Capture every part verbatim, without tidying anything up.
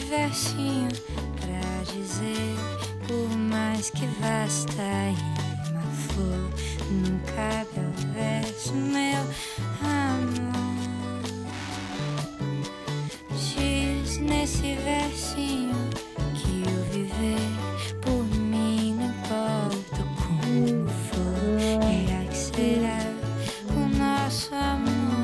versinho pra dizer, por mais que vasta rima for, não cabe ao verso, meu amor. Diz nesse versinho que o viver por mim não importa como for, já que será o nosso amor.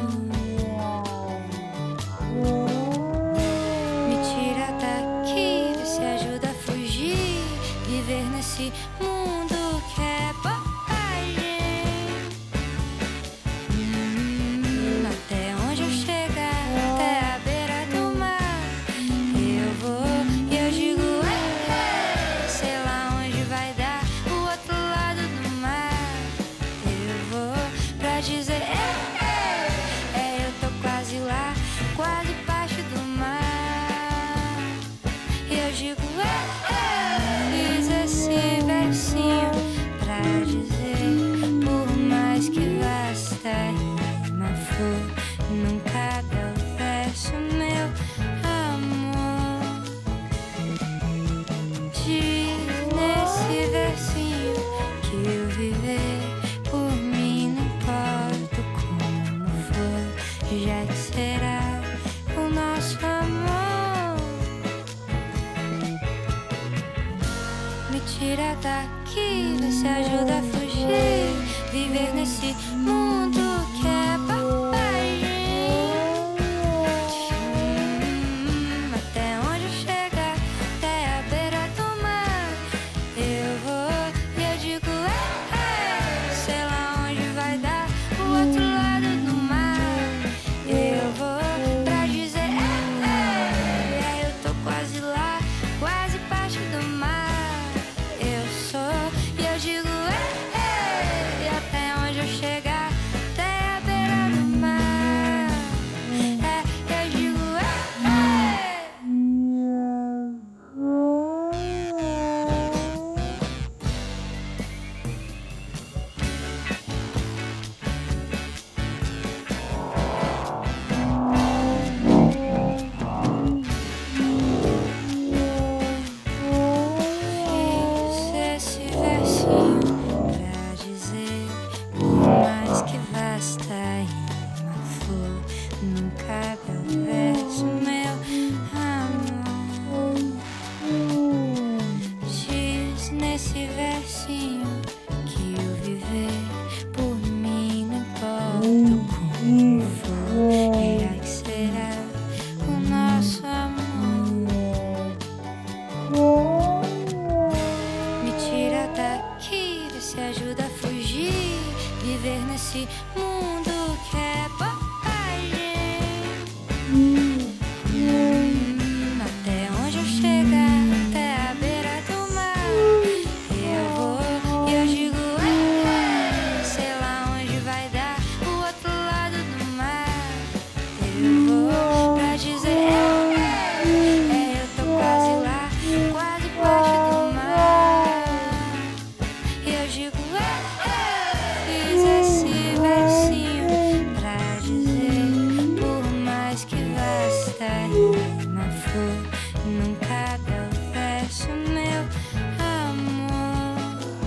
Me tira daqui, vê se ajuda a fugir, viver nesse mundo que é bobagem. Hum, até onde eu chegar, até a beira do mar, eu vou e eu digo, ei, ei, sei lá onde vai dar o outro lado do mar. Eu vou pra dizer, ei, ei, é, eu tô quase lá, quase baixo do mar. E eu digo, ei, ei, fiz esse versinho pra dizer, por mais que vasta rima for, não cabe ao verso, meu amor. Diz nesse versinho que o viver por mim não importa como for, já que será o nosso amor. Me tira daqui, vê se ajuda a fugir, viver nesse mundo que é bobagem. Hum, até onde eu chegar, até a beira do mar, eu vou e eu digo, ei, ei, sei lá onde vai dar o outro lado do mar. Eu vou pra dizer, ei, ei, é, eu tô quase lá, quase baixo do mar. Eu sou e eu digo, ei, ei, e até onde eu chegar, até a beira do mar. É, eu digo, ei, fiz esse versinho pra dizer, por mais que vasta rima for, não cabe ao verso, meu amor. Diz nesse versinho que o viver por mim não importa como for, já que será o nosso amor. Me tira daqui, vê se ajuda a fugir, viver nesse mundo que é bobagem. Hum, até onde eu chegar, até a beira do mar, eu vou e eu digo, ei, ei, sei lá onde vai dar o outro lado do mar. Eu vou pra dizer, ei, ei, é, eu tô quase lá, quase baixo do mar. E eu digo, ei, ei, fiz esse versinho pra dizer, por mais que vasta rima for, não cabe ao verso, meu amor.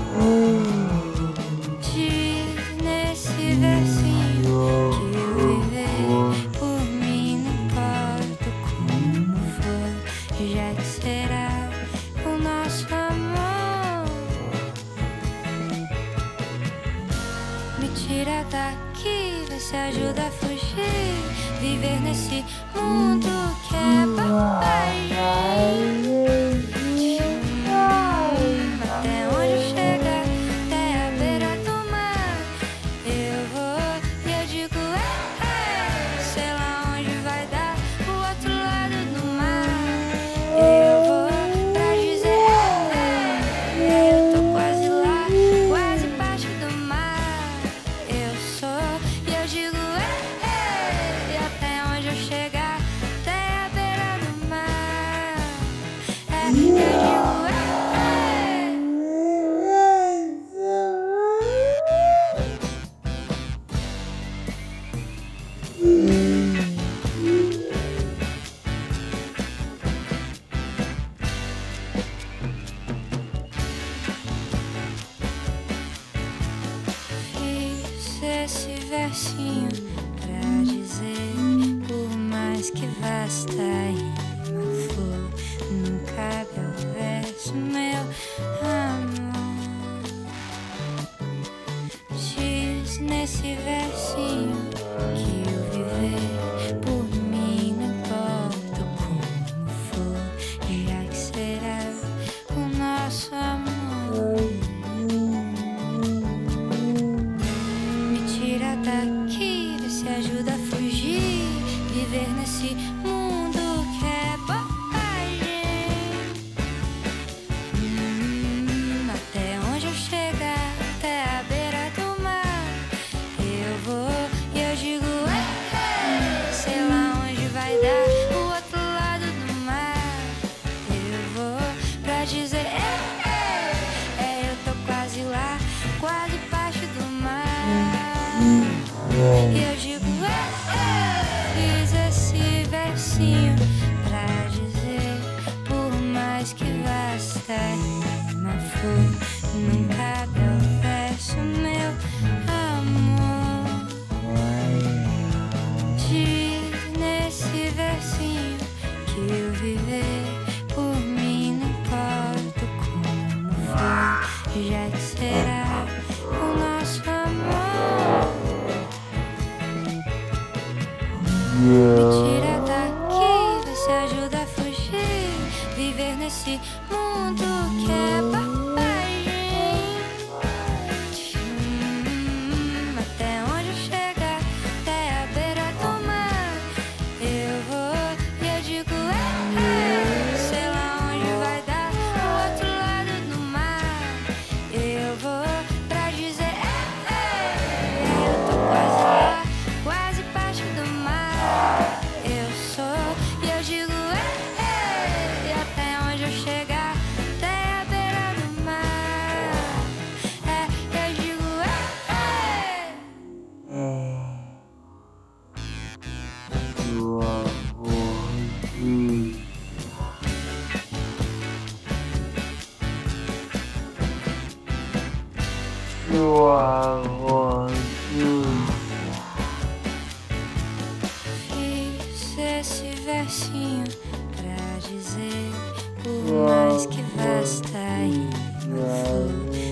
Diz nesse versinho que o viver por mim não importa como for, já que será o nosso amor. Me tira daqui, vê se ajuda a fugir, viver nesse mundo que é bobagem. Hum, até onde eu chegar, até a beira do mar, eu vou e eu digo, ei, ei, sei lá onde vai dar o outro lado do mar. Eu vou pra dizer, ei, ei, eu tô quase lá, quase baixo do mar. Eu sou e eu digo, ei, ei, e até onde eu chegar, até a beira do mar. É, eu digo, ei, ei. mais que vasta e uma flor, não cabe ao verso, meu amor. Diz nesse versinho que o viver por mim não importa como for, já que será o nosso amor. Me tira daqui, vê se ajuda a fugir, viver nesse mundo que é bobagem. Hum, até onde eu chegar, até a beira do mar, eu vou e eu digo ei, ei, sei lá onde vai dar o outro lado do mar. Eu vou pra dizer ei, ei, é, eu tô quase lá, quase baixo do mar. E eu digo ei, ei, fiz esse versinho pra dizer, por mais que vasta rima for, não cabe ao verso, meu amor. Diz nesse versinho que o viver por mim não importa como for, já que será o nosso amor. Me tira daqui, vê se ajuda a fugir, viver nesse mundo que é bobagem. Hum, até onde eu chegar, até a beira do mar, eu vou e eu digo ei, ei, sei lá onde vai dar o outro lado do mar. Eu vou pra dizer ei, ei, eu tô quase lá, quase baixo do mar. Eu sou e eu digo ei, ei, e até onde eu chegar, até a beira do mar. É, eu digo ei, fiz esse versinho pra dizer, por mais que vasta rima for,